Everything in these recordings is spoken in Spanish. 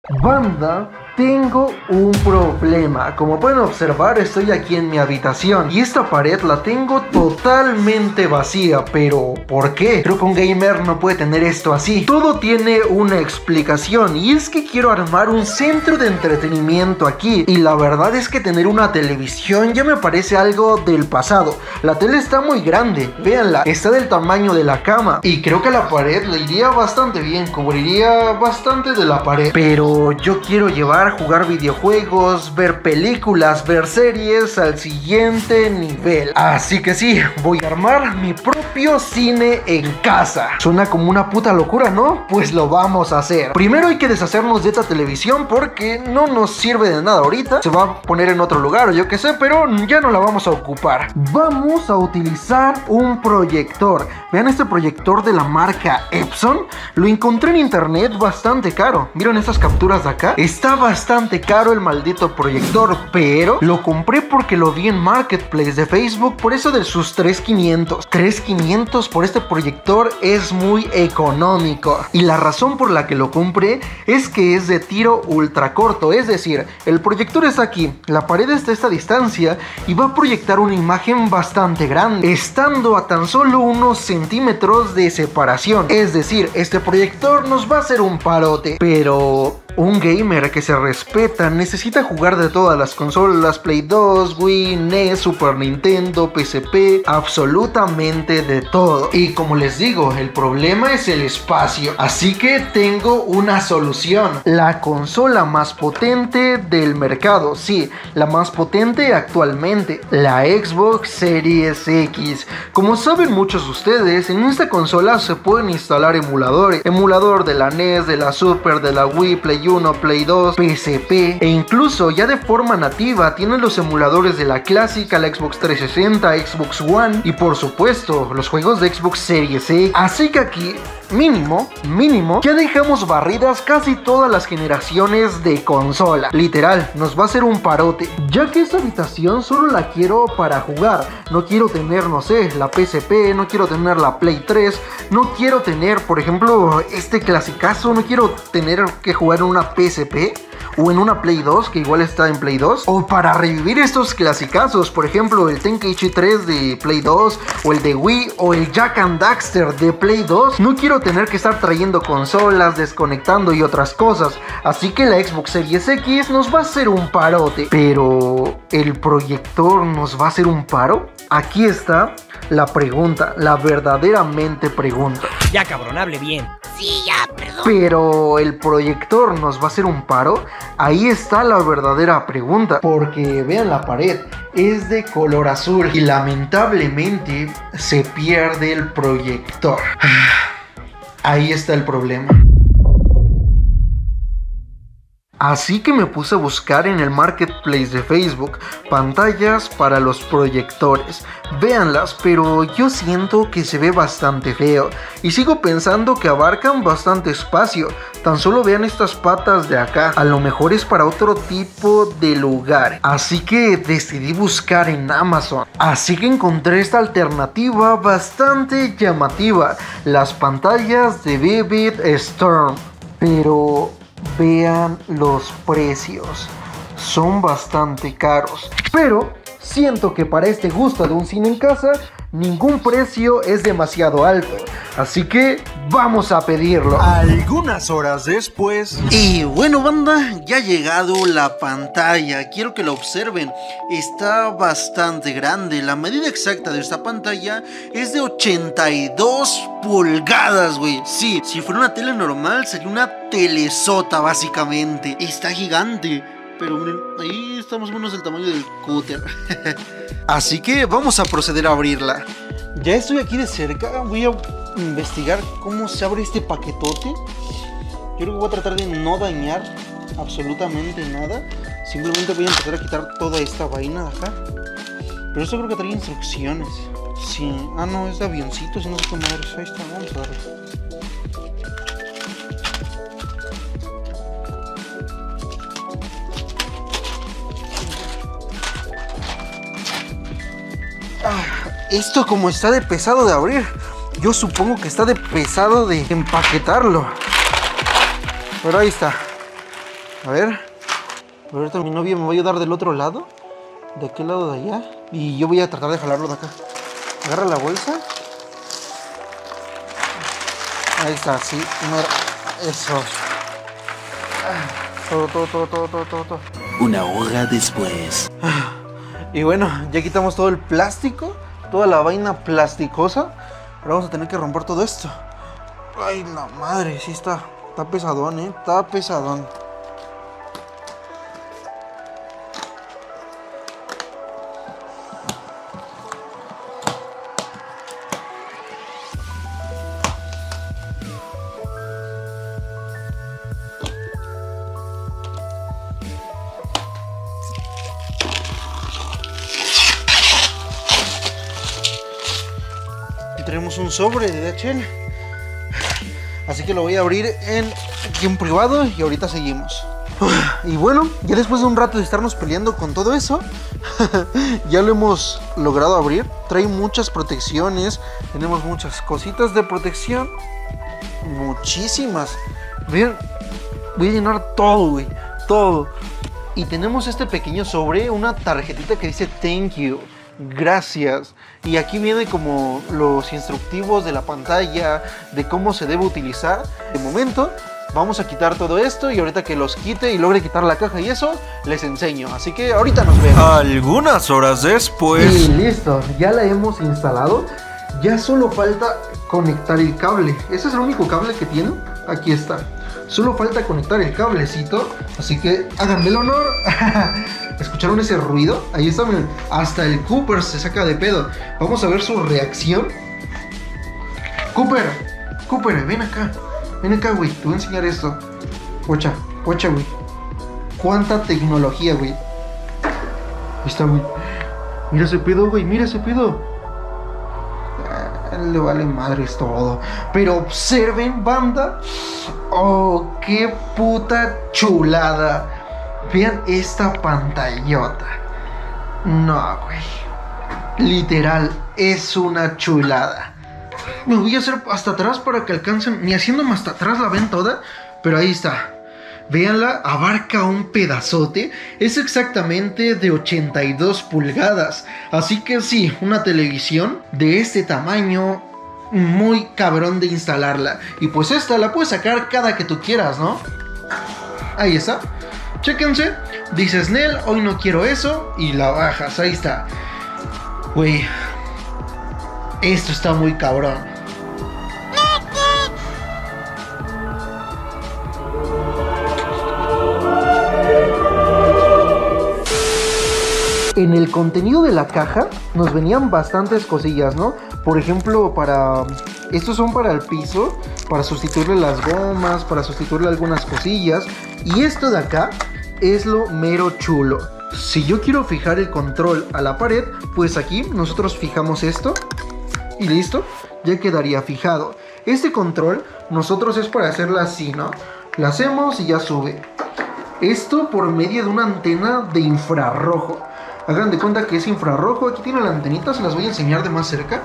Banda, tengo un problema. Como pueden observar, estoy aquí en mi habitación y esta pared la tengo totalmente vacía. Pero ¿por qué? Creo que un gamer no puede tener esto así. Todo tiene una explicación, y es que quiero armar un centro de entretenimiento aquí, y la verdad es que tener una televisión ya me parece algo del pasado. La tele está muy grande, véanla, está del tamaño de la cama, y creo que a la pared le iría bastante bien, cubriría bastante de la pared. Pero yo quiero llevar a jugar videojuegos, ver películas, ver series al siguiente nivel. Así que sí, voy a armar mi propio cine en casa. Suena como una puta locura, ¿no? Pues lo vamos a hacer. Primero hay que deshacernos de esta televisión porque no nos sirve de nada ahorita. Se va a poner en otro lugar o yo qué sé, pero ya no la vamos a ocupar. Vamos a utilizar un proyector. Vean este proyector de la marca Epson. Lo encontré en internet bastante caro. ¿Vieron estas capturas de acá? Está bastante caro el maldito proyector, pero lo compré porque lo vi en Marketplace de Facebook por eso de sus 3,500. 3,500 por este proyector es muy económico. Y la razón por la que lo compré es que es de tiro ultra corto. Es decir, el proyector está aquí, la pared está a esta distancia y va a proyectar una imagen bastante grande, estando a tan solo unos centímetros de separación. Es decir, este proyector nos va a hacer un parote. Pero un gamer que se respeta necesita jugar de todas las consolas: Play 2, Wii, NES, Super Nintendo, PSP, absolutamente de todo. Y como les digo, el problema es el espacio. Así que tengo una solución: la consola más potente del mercado. Sí, la más potente actualmente, la Xbox Series X. Como saben muchos de ustedes, en esta consola se pueden instalar emuladores. Emulador de la NES, de la Super, de la Wii, Play 1, Play 2, PSP, e incluso ya de forma nativa tienen los emuladores de la clásica, la Xbox 360, Xbox One y por supuesto los juegos de Xbox Series X. Así que aquí mínimo, ya dejamos barridas casi todas las generaciones de consola. Literal, nos va a hacer un parote, ya que esta habitación solo la quiero para jugar. No quiero tener, no sé, la PSP, no quiero tener la Play 3, no quiero tener, por ejemplo, este clasicazo, no quiero tener que jugar en una PSP o en una Play 2, que igual está en Play 2, o para revivir estos clasicazos, por ejemplo el Tenkaichi 3 de Play 2, o el de Wii, o el Jak and Daxter de Play 2. No quiero tener que estar trayendo consolas, desconectando y otras cosas. Así que la Xbox Series X nos va a hacer un parote. Pero ¿el proyector nos va a hacer un paro? Aquí está la pregunta, la verdaderamente pregunta. Ya, cabrón, hable bien. Sí, ya, perdón. Pero ¿el proyector nos va a hacer un paro? Ahí está la verdadera pregunta. Porque vean, la pared es de color azul y lamentablemente se pierde el proyector. Ahí está el problema. Así que me puse a buscar en el Marketplace de Facebook pantallas para los proyectores. Véanlas, pero yo siento que se ve bastante feo y sigo pensando que abarcan bastante espacio. Tan solo vean estas patas de acá, a lo mejor es para otro tipo de lugar. Así que decidí buscar en Amazon. Así que encontré esta alternativa bastante llamativa: las pantallas de Vivid Storm. Pero vean los precios, son bastante caros, pero siento que para este gusto de un cine en casa, ningún precio es demasiado alto. Así que vamos a pedirlo. Algunas horas después. Y bueno, banda, ya ha llegado la pantalla. Quiero que la observen. Está bastante grande. La medida exacta de esta pantalla es de 82 pulgadas, güey. Sí, si fuera una tele normal sería una telesota básicamente. Está gigante. Pero miren, ahí está más o menos el tamaño del cúter. Así que vamos a proceder a abrirla. Ya estoy aquí de cerca. Voy a investigar cómo se abre este paquetote. Yo creo que voy a tratar de no dañar absolutamente nada. Simplemente voy a empezar a quitar toda esta vaina de acá. Pero esto creo que trae instrucciones. Sí, no, es de avioncitos y no sé cómo madre. Ahí está, vamos a darle. Esto como está de pesado de abrir, yo supongo que está de pesado de empaquetarlo. Pero ahí está. A ver. Ahorita mi novia me va a ayudar del otro lado. De aquel lado de allá. Y yo voy a tratar de jalarlo de acá. Agarra la bolsa. Ahí está, sí. No, eso. Todo. Una hora después. Y bueno, ya quitamos todo el plástico. Toda la vaina plasticosa. Ahora vamos a tener que romper todo esto. Ay, la madre, sí está pesadón, está pesadón. Tenemos un sobre de DHL, así que lo voy a abrir aquí en privado y ahorita seguimos. Y bueno, ya después de un rato de estarnos peleando con todo eso, ya lo hemos logrado abrir. Trae muchas protecciones, tenemos muchas cositas de protección, muchísimas. Vean, voy a llenar todo, güey, todo. Y tenemos este pequeño sobre, una tarjetita que dice thank you, gracias. Y aquí viene como los instructivos de la pantalla, de cómo se debe utilizar. De momento vamos a quitar todo esto y ahorita que los quite y logre quitar la caja y eso, les enseño. Así que ahorita nos vemos. Algunas horas después. Y listo, ya la hemos instalado. Ya solo falta conectar el cable. Ese es el único cable que tiene. Aquí está. Solo falta conectar el cablecito. Así que háganme el honor. ¿Escucharon ese ruido? Ahí está, miren. Hasta el Cooper se saca de pedo. Vamos a ver su reacción. Cooper, ven acá. Ven acá, güey. Te voy a enseñar esto. Guacha, güey. Cuánta tecnología, güey. Ahí está, güey. Mira ese pedo, güey. Mira ese pedo. Le vale madres todo. Pero observen, banda. Oh, qué puta chulada. Vean esta pantallota. No, güey. Literal, es una chulada. Me voy a hacer hasta atrás para que alcancen. Ni haciéndome hasta atrás la ven toda. Pero ahí está. Véanla, abarca un pedazote. Es exactamente de 82 pulgadas. Así que sí, una televisión de este tamaño, muy cabrón de instalarla. Y pues esta la puedes sacar cada que tú quieras, ¿no? Ahí está. Chéquense. Dices, Nel, hoy no quiero eso. Y la bajas, ahí está. Güey, esto está muy cabrón. En el contenido de la caja nos venían bastantes cosillas, ¿no? Por ejemplo, estos son para el piso, para sustituirle las gomas, para sustituirle algunas cosillas. Y esto de acá es lo mero chulo. Si yo quiero fijar el control a la pared, pues aquí nosotros fijamos esto y listo, ya quedaría fijado. Este control nosotros es para hacerla así, ¿no? La hacemos y ya sube. Esto por medio de una antena de infrarrojo. Hagan de cuenta que es infrarrojo. Aquí tiene la antenita, se las voy a enseñar de más cerca.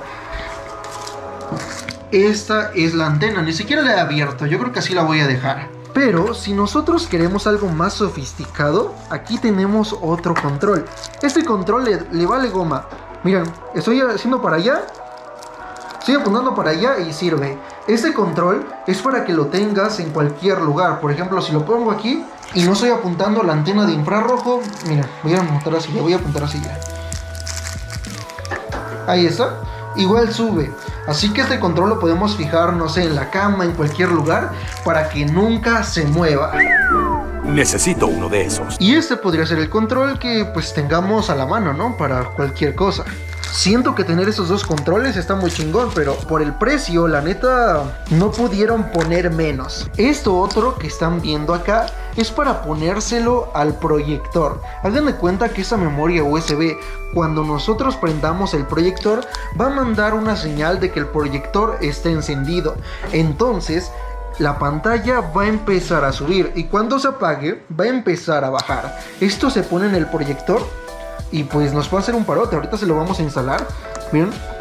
Esta es la antena, ni siquiera la he abierto. Yo creo que así la voy a dejar. Pero si nosotros queremos algo más sofisticado, aquí tenemos otro control. Este control le vale goma. Miren, estoy haciendo para allá, estoy apuntando para allá y sirve. Este control es para que lo tengas en cualquier lugar. Por ejemplo, si lo pongo aquí y no estoy apuntando la antena de infrarrojo, miren, voy a apuntar así, voy a apuntar así ya. Ahí está. Igual sube. Así que este control lo podemos fijar, no sé, en la cama, en cualquier lugar, para que nunca se mueva. Necesito uno de esos. Y este podría ser el control que pues tengamos a la mano, ¿no? Para cualquier cosa. Siento que tener esos dos controles está muy chingón, pero por el precio, la neta, no pudieron poner menos. Esto otro que están viendo acá es para ponérselo al proyector. Hagan de cuenta que esa memoria USB, cuando nosotros prendamos el proyector, va a mandar una señal de que el proyector está encendido. Entonces, la pantalla va a empezar a subir y cuando se apague, va a empezar a bajar. Esto se pone en el proyector y pues nos va a hacer un parote. Ahorita se lo vamos a instalar. Miren,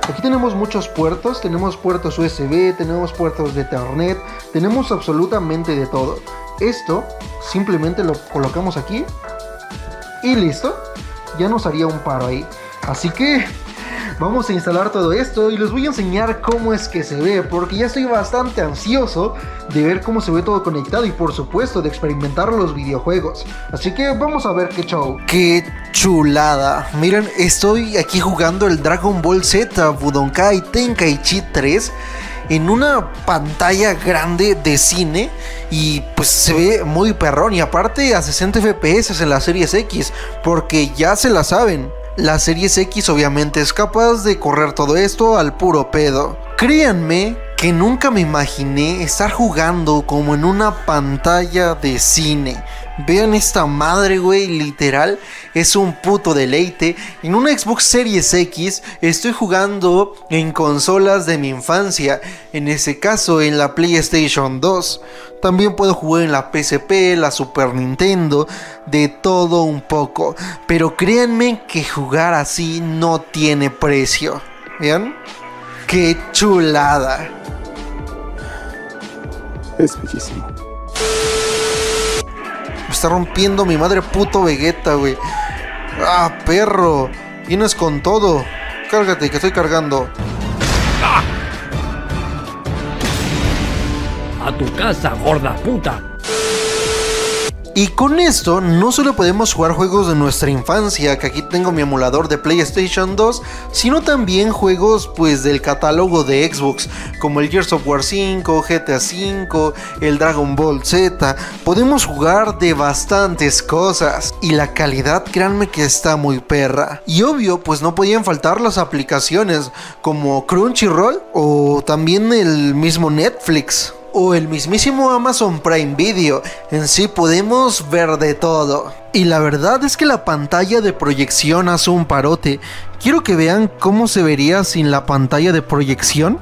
Aquí tenemos muchos puertos, tenemos puertos USB, tenemos puertos de Ethernet, tenemos absolutamente de todo. Esto simplemente lo colocamos aquí y listo, ya nos haría un paro ahí. Así que vamos a instalar todo esto y les voy a enseñar cómo es que se ve, porque ya estoy bastante ansioso de ver cómo se ve todo conectado y por supuesto de experimentar los videojuegos. Así que vamos a ver qué show. ¡Qué chulada! Miren, estoy aquí jugando el Dragon Ball Z Budokai Tenkaichi 3 en una pantalla grande de cine y pues se ve muy perrón, y aparte a 60 FPS en la Series X, porque ya se la saben, la Series X obviamente es capaz de correr todo esto al puro pedo. Créanme que nunca me imaginé estar jugando como en una pantalla de cine. Vean esta madre, güey, literal, es un puto deleite. En una Xbox Series X estoy jugando en consolas de mi infancia, en ese caso en la PlayStation 2. También puedo jugar en la PSP, la Super Nintendo, de todo un poco. Pero créanme que jugar así no tiene precio. ¿Vean? ¡Qué chulada! Es bellísimo. Me está rompiendo mi madre puto Vegeta, güey. ¡Ah, perro! Vienes con todo. Cárgate, que estoy cargando. A tu casa, gorda puta. Y con esto no solo podemos jugar juegos de nuestra infancia, que aquí tengo mi emulador de PlayStation 2, sino también juegos pues del catálogo de Xbox, como el Gears of War 5, GTA 5, el Dragon Ball Z. Podemos jugar de bastantes cosas y la calidad, créanme que está muy perra. Y obvio, pues no podían faltar las aplicaciones como Crunchyroll o también el mismo Netflix o el mismísimo Amazon Prime Video. En sí podemos ver de todo. Y la verdad es que la pantalla de proyección hace un parote. Quiero que vean cómo se vería sin la pantalla de proyección.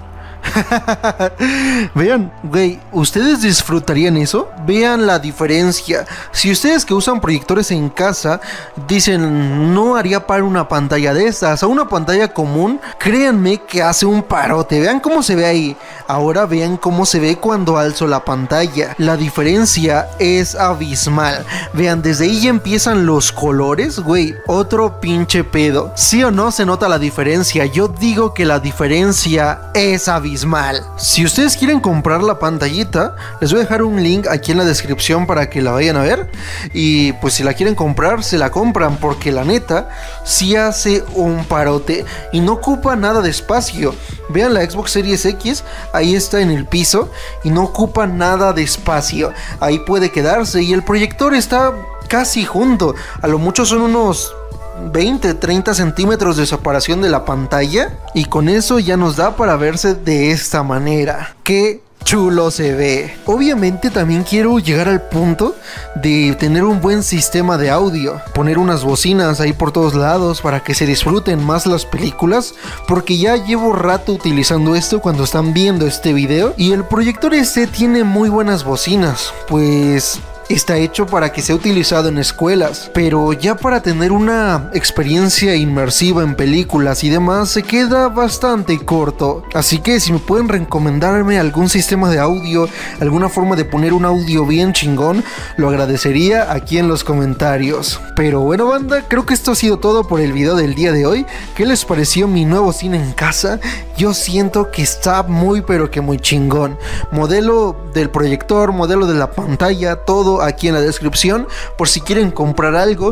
Vean, güey, ¿ustedes disfrutarían eso? Vean la diferencia. Si ustedes que usan proyectores en casa dicen no haría para una pantalla de estas, a una pantalla común, créanme que hace un parote. Vean cómo se ve ahí. Ahora vean cómo se ve cuando alzo la pantalla. La diferencia es abismal. Vean, desde ahí ya empiezan los colores, güey, otro pinche pedo. ¿Sí o no se nota la diferencia? Yo digo que la diferencia es abismal. Si ustedes quieren comprar la pantallita, les voy a dejar un link aquí en la descripción para que la vayan a ver. Y pues si la quieren comprar, se la compran, porque la neta sí hace un parote y no ocupa nada de espacio. Vean la Xbox Series X, ahí está en el piso y no ocupa nada de espacio. Ahí puede quedarse y el proyector está casi junto. A lo mucho son unos 20-30 centímetros de separación de la pantalla, y con eso ya nos da para verse de esta manera. ¡Qué chulo se ve! Obviamente también quiero llegar al punto de tener un buen sistema de audio, poner unas bocinas ahí por todos lados para que se disfruten más las películas, porque ya llevo rato utilizando esto cuando están viendo este video, y el proyector este tiene muy buenas bocinas, pues está hecho para que sea utilizado en escuelas, pero ya para tener una experiencia inmersiva en películas y demás se queda bastante corto. Así que si me pueden recomendarme algún sistema de audio, alguna forma de poner un audio bien chingón, lo agradecería aquí en los comentarios. Pero bueno, banda, creo que esto ha sido todo por el video del día de hoy. ¿Qué les pareció mi nuevo cine en casa? Yo siento que está muy pero que muy chingón. Modelo del proyector, modelo de la pantalla, todo aquí en la descripción por si quieren comprar algo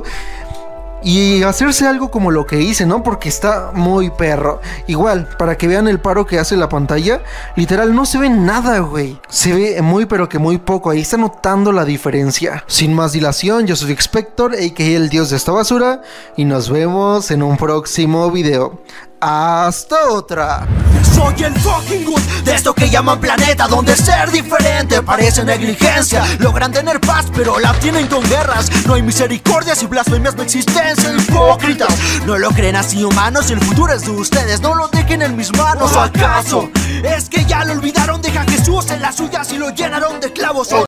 y hacerse algo como lo que hice, ¿no? Porque está muy perro. Igual, para que vean el paro que hace la pantalla, literal no se ve nada, güey. Se ve muy pero que muy poco. Ahí está notando la diferencia. Sin más dilación, yo soy Expector, a.k.a. el dios de esta basura, y nos vemos en un próximo video. Hasta otra. Soy el fucking good de esto que llaman planeta, donde ser diferente parece negligencia. Logran tener paz, pero la tienen con guerras. No hay misericordia si blasfemias mi existencia. Hipócritas, no lo creen así, humanos. El futuro es de ustedes, no lo dejen en mis manos. ¿O acaso es que ya lo olvidaron? Deja a Jesús en las suyas y lo llenaron de clavos.